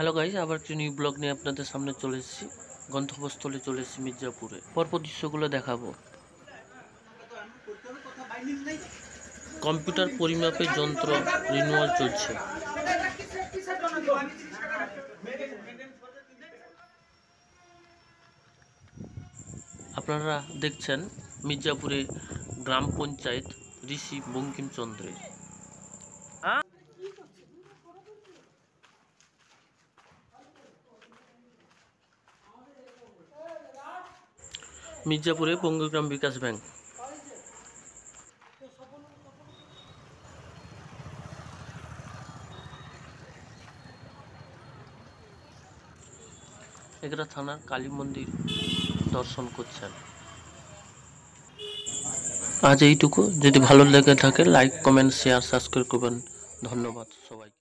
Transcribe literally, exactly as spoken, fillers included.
Hello guys, আবার একটি new blog নিয়ে আপনাদের সামনে চলে এসেছি। গন্তব্যস্থলে চলে এসেছি মির্জাপুরে। পরপর দৃশ্যগুলো দেখাবো। কম্পিউটার পরিমাপের যন্ত্র রিনিউয়াল চলছে। আপনারা দেখছেন মির্জাপুরে গ্রাম পঞ্চায়েত ঋষি বঙ্কিমচন্দ্রের। মির্জাপুরে বঙ্গগ্রাম বিকাশ ব্যাংক। এগরা থানার কালী মন্দির দর্শন করছেন। আজ এইটুকু। যদি ভালো লেগে থাকে লাইক, কমেন্ট, শেয়ার, সাবস্ক্রাইব করবেন। ধন্যবাদ সবাইকে।